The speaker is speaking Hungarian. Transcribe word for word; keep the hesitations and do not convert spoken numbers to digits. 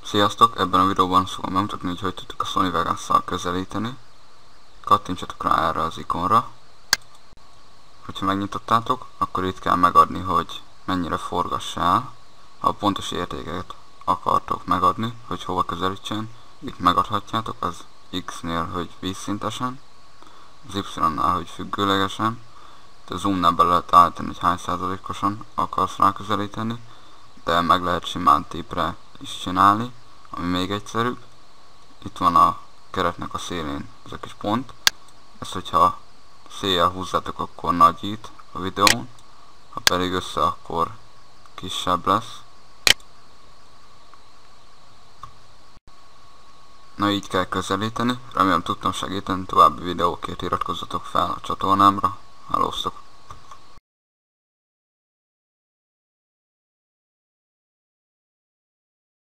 Sziasztok! Ebben a videóban fogom bemutatni, hogy hogy tudtuk a Sony Vegas-szal közelíteni. Kattintsatok rá erre az ikonra. Hogyha megnyitottátok, akkor itt kell megadni, hogy mennyire forgassa el. Ha a pontos értéket akartok megadni, hogy hova közelítsen, itt megadhatjátok, az X-nél, hogy vízszintesen, az Y-nál, hogy függőlegesen, a zoomnál be lehet állítani, hogy hány százalékosan akarsz rá közelíteni, de meg lehet simán típre is csinálni, ami még egyszerűbb. Itt van a keretnek a szélén ez a kis pont. Ezt, hogyha széjjel húzzátok, akkor nagyít a videón, ha pedig össze, akkor kisebb lesz. Na, így kell közelíteni. Remélem tudtam segíteni, további videókért iratkozzatok fel a csatornámra. Hálóztok!